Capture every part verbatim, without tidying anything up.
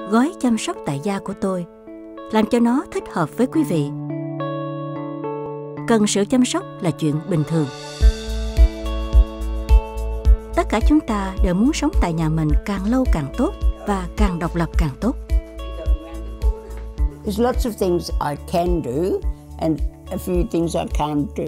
gói chăm sóc tại gia của tôi, làm cho nó thích hợp với quý vị. Cần sự chăm sóc là chuyện bình thường. Tất cả chúng ta đều muốn sống tại nhà mình càng lâu càng tốt và càng độc lập càng tốt. There's lots of things I can do and a few things I can't do.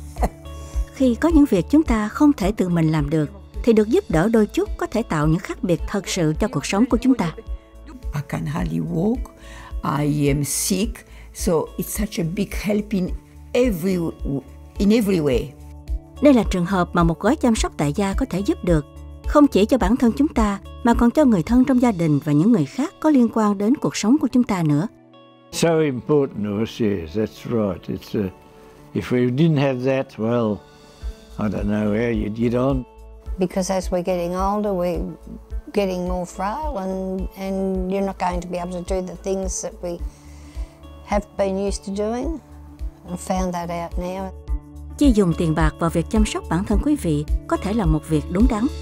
Khi có những việc chúng ta không thể tự mình làm được, thì được giúp đỡ đôi chút có thể tạo những khác biệt thật sự cho cuộc sống của chúng ta. I can hardly walk. I am sick, so it's such a big help in every in every way. Đây là trường hợp mà một gói chăm sóc tại gia có thể giúp được, không chỉ cho bản thân chúng ta mà còn cho người thân trong gia đình và những người khác có liên quan đến cuộc sống của chúng ta nữa. So important to us, yes, that's right. It's uh, if we didn't have that, well, I don't know how you'd get on. Because as we're getting older, we're getting more frail, and and you're not going to be able to do the things that we have been used to doing. I found that out now. Chi dùng tiền bạc vào việc chăm sóc bản thân quý vị có thể là một việc đúng đắn.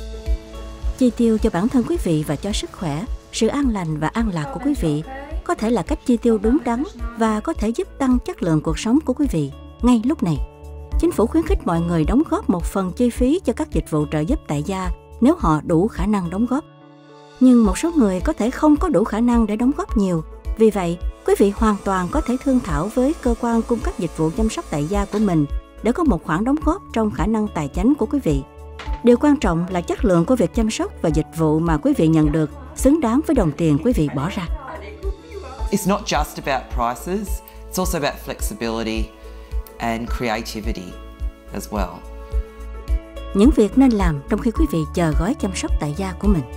Chi tiêu cho bản thân quý vị và cho sức khỏe, sự an lành và an lạc của quý vị có thể là cách chi tiêu đúng đắn và có thể giúp tăng chất lượng cuộc sống của quý vị ngay lúc này. Chính phủ khuyến khích mọi người đóng góp một phần chi phí cho các dịch vụ trợ giúp tại gia nếu họ đủ khả năng đóng góp. Nhưng một số người có thể không có đủ khả năng để đóng góp nhiều. Vì vậy, quý vị hoàn toàn có thể thương thảo với cơ quan cung cấp dịch vụ chăm sóc tại gia của mình để có một khoản đóng góp trong khả năng tài chính của quý vị. Điều quan trọng là chất lượng của việc chăm sóc và dịch vụ mà quý vị nhận được xứng đáng với đồng tiền quý vị bỏ ra. It's not just about prices, it's also about flexibility and creativity as well. Những việc nên làm trong khi quý vị chờ gói chăm sóc tại gia của mình.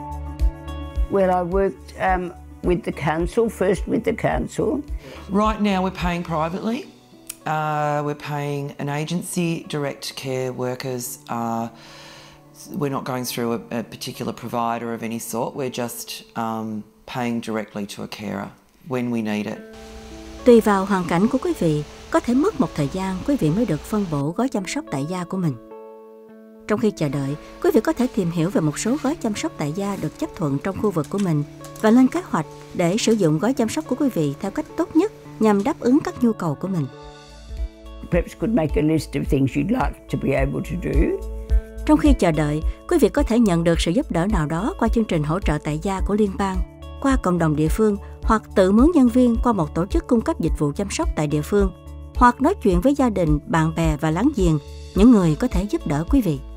Well, I worked um, with the council, first with the council. Right now we're paying privately. Uh, we're paying an agency, direct care workers. Uh, we're not going through a, a particular provider of any sort. We're just um, paying directly to a carer when we need it. Tùy vào hoàn cảnh của quý vị, có thể mất một thời gian quý vị mới được phân bổ gói chăm sóc tại gia của mình. Trong khi chờ đợi, quý vị có thể tìm hiểu về một số gói chăm sóc tại gia được chấp thuận trong khu vực của mình và lên kế hoạch để sử dụng gói chăm sóc của quý vị theo cách tốt nhất nhằm đáp ứng các nhu cầu của mình. Perhaps could make a list of things you'd like to be able to do. Trong khi chờ đợi, quý vị có thể nhận được sự giúp đỡ nào đó qua chương trình hỗ trợ tại gia của liên bang, qua cộng đồng địa phương hoặc tự mướn nhân viên qua một tổ chức cung cấp dịch vụ chăm sóc tại địa phương, hoặc nói chuyện với gia đình, bạn bè và láng giềng, những người có thể giúp đỡ quý vị.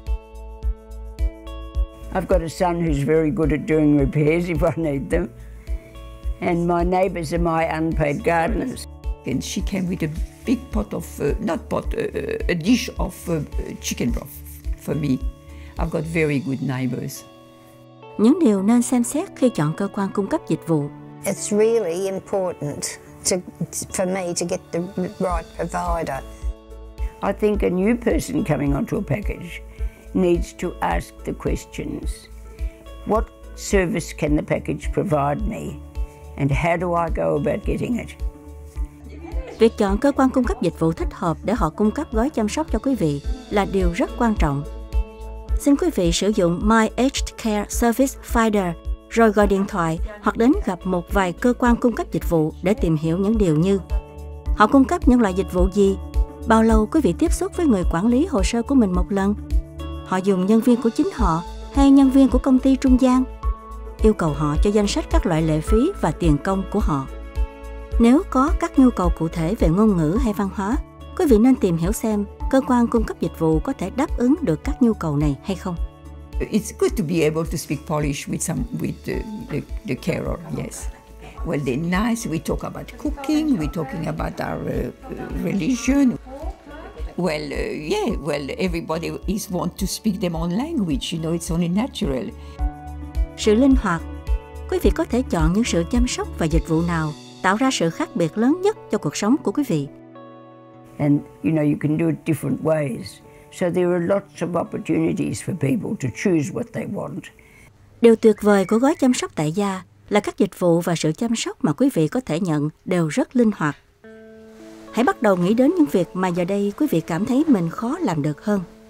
I've got a son who's very good at doing repairs if I need them. And my neighbours are my unpaid gardeners. And she came with a big pot of, uh, not pot, uh, a dish of uh, chicken broth for me. I've got very good neighbours. Những điều nên xem xét khi chọn cơ quan cung cấp dịch vụ. It's really important to, for me to get the right provider. I think a new person coming onto a package needs to ask the questions. What service can the package provide me? And how do I go about getting it? Việc chọn cơ quan cung cấp dịch vụ thích hợp để họ cung cấp gói chăm sóc cho quý vị là điều rất quan trọng. Xin quý vị sử dụng My Aged Care Service Finder rồi gọi điện thoại hoặc đến gặp một vài cơ quan cung cấp dịch vụ để tìm hiểu những điều như: họ cung cấp những loại dịch vụ gì? Bao lâu quý vị tiếp xúc với người quản lý hồ sơ của mình một lần? Họ dùng nhân viên của chính họ hay nhân viên của công ty trung gian? Yêu cầu họ cho danh sách các loại lệ phí và tiền công của họ. Nếu có các nhu cầu cụ thể về ngôn ngữ hay văn hóa, quý vị nên tìm hiểu xem cơ quan cung cấp dịch vụ có thể đáp ứng được các nhu cầu này hay không. It's good to be able to speak Polish with some with the, the, the carer, yes. Well, they're nice. We talk about cooking. We're talking about our uh, religion. Well, uh, yeah. Well, everybody is want to speak their own language. You know, it's only natural. Sự linh hoạt. Quý vị có thể chọn những sự chăm sóc và dịch vụ nào tạo ra sự khác biệt lớn nhất cho cuộc sống của quý vị. And you know, you can do it different ways. So there are lots of opportunities for people to choose what they want. Điều tuyệt vời của gói chăm sóc tại gia là các dịch vụ và sự chăm sóc mà quý vị có thể nhận đều rất linh hoạt. Hãy bắt đầu nghĩ đến những việc mà giờ đây quý vị cảm thấy mình khó làm được hơn.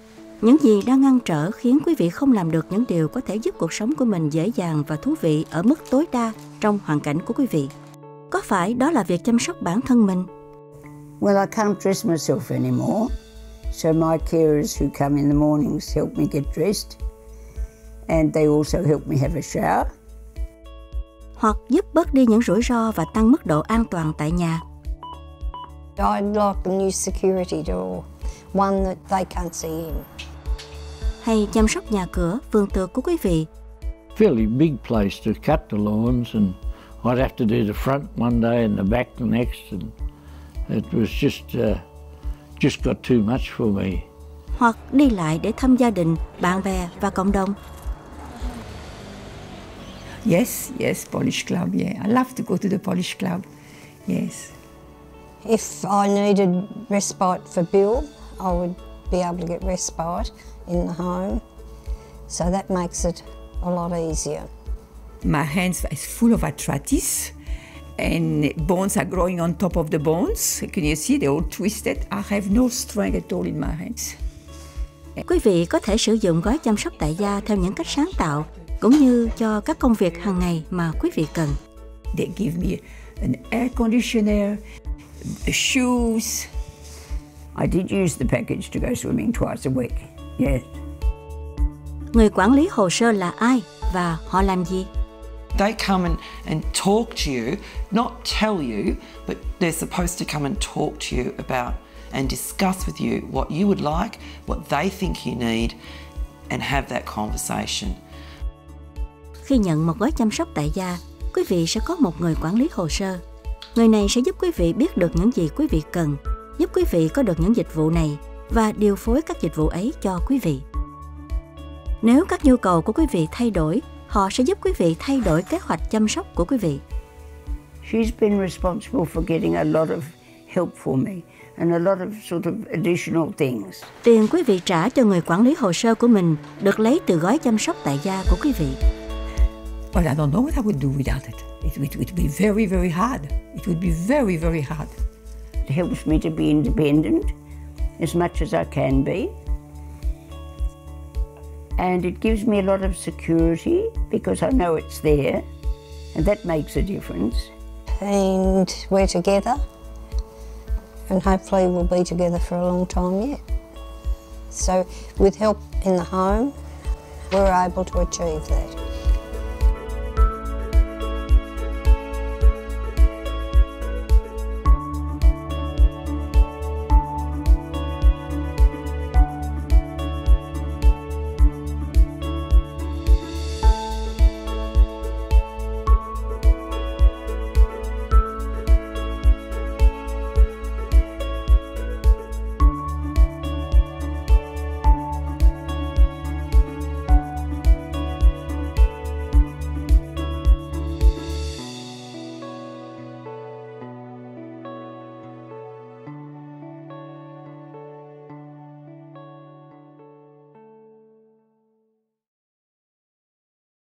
Những gì đang ngăn trở khiến quý vị không làm được những điều có thể giúp cuộc sống của mình dễ dàng và thú vị ở mức tối đa trong hoàn cảnh của quý vị? Có phải đó là việc chăm sóc bản thân mình? Well, I can't dress myself anymore, so my carers who come in the mornings help me get dressed, and they also help me have a shower. Hoặc giúp bớt đi những rủi ro và tăng mức độ an toàn tại nhà. I'd like a new security door, one that they can't see in. Hay chăm sóc nhà cửa, vườn tược của quý vị. Fairly big place to cut the lawns, and I'd have to do the front one day and the back the next, and it was just uh, just got too much for me. Hoặc đi lại để thăm gia đình, bạn bè và cộng đồng. Yes, yes, Polish club, yeah. I love to go to the Polish club, yes. If I needed respite for Bill, I would be able to get respite in the home, so that makes it a lot easier. My hands is full of arthritis, and bones are growing on top of the bones. Can you see? They're all twisted. I have no strength at all in my hands. Quý vị có thể sử dụng gói chăm sóc tại gia theo những cách sáng tạo, cũng như cho các công việc hàng ngày mà quý vị cần. They give me an air conditioner, shoes. I did use the package to go swimming twice a week, yes. Người quản lý hồ sơ là ai và họ làm gì? They come and, and talk to you, not tell you, but they're supposed to come and talk to you about and discuss with you what you would like, what they think you need, and have that conversation. Khi nhận một gói chăm sóc tại gia, quý vị sẽ có một người quản lý hồ sơ. Người này sẽ giúp quý vị biết được những gì quý vị cần, giúp quý vị có được những dịch vụ này và điều phối các dịch vụ ấy cho quý vị. Nếu các nhu cầu của quý vị thay đổi, họ sẽ giúp quý vị thay đổi kế hoạch chăm sóc của quý vị. She's been responsible for getting a lot of help for me and a lot of sort of additional things. Tiền quý vị trả cho người quản lý hồ sơ của mình được lấy từ gói chăm sóc tại gia của quý vị. Well, I don't know what I would do without it. It would, it would be very, very hard. It would be very, very hard. It helps me to be independent as much as I can be. And it gives me a lot of security because I know it's there, and that makes a difference. And we're together, and hopefully we'll be together for a long time yet. So with help in the home, we're able to achieve that.